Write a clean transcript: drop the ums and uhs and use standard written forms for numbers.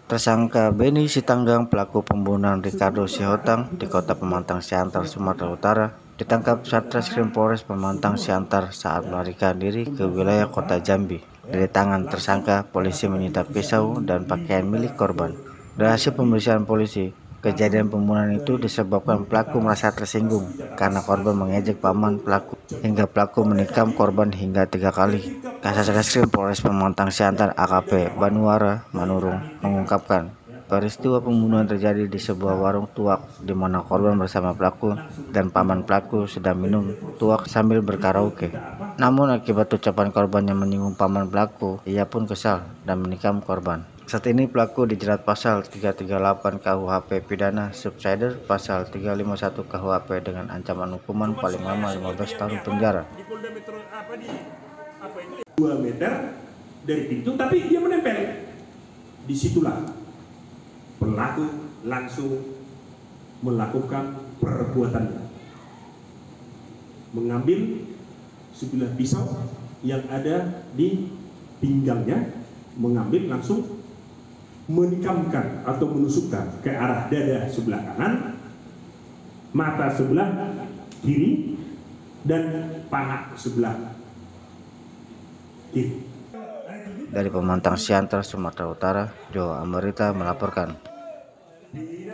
Tersangka Beni Sitanggang, pelaku pembunuhan Ricardo Sihotang di Kota Pemantang Siantar, Sumatera Utara, ditangkap Satreskrim Polres Pemantang Siantar saat melarikan diri ke wilayah Kota Jambi. Dari tangan tersangka, polisi menyita pisau dan pakaian milik korban. Dari hasil pemeriksaan polisi, kejadian pembunuhan itu disebabkan pelaku merasa tersinggung karena korban mengejek paman pelaku hingga pelaku menikam korban hingga 3 kali. Kasat Reskrim Polres Pemantang Siantar AKP Banuara Manurung mengungkapkan peristiwa pembunuhan terjadi di sebuah warung tuak di mana korban bersama pelaku dan paman pelaku sedang minum tuak sambil berkaraoke. Namun akibat ucapan korban yang menyinggung paman pelaku, ia pun kesal dan menikam korban. Saat ini pelaku dijerat pasal 338 KUHP pidana subsider, pasal 351 KUHP dengan ancaman hukuman paling lama 15 tahun penjara. 2 meter dari pintu, tapi dia menempel. Disitulah pelaku langsung melakukan perbuatannya, mengambil sebilah pisau yang ada di pinggangnya, mengambil langsung menikamkan atau menusukkan ke arah dada sebelah kanan, mata sebelah kiri, dan paha sebelah kiri. Dari Pemantang Siantar, Sumatera Utara, Joe Ambarita melaporkan.